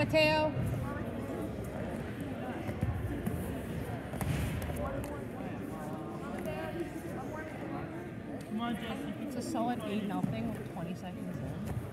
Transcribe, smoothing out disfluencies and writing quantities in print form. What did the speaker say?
Mateo. Come on, Jesse. It's a solid 8-0 with 20 seconds in.